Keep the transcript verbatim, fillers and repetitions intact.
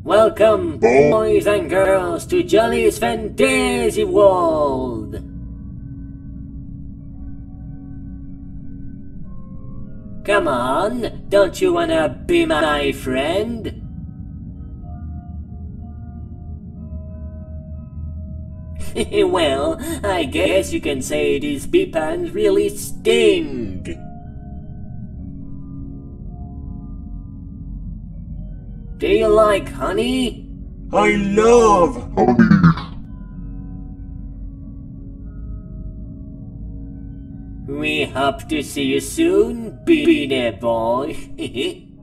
Welcome, boys and girls, to Jolly's Fantasy World! Come on, don't you wanna be my friend? Well, I guess you can say these Peepans really stink. Do you like honey? I love honey. We hope to see you soon, Beanie Boy.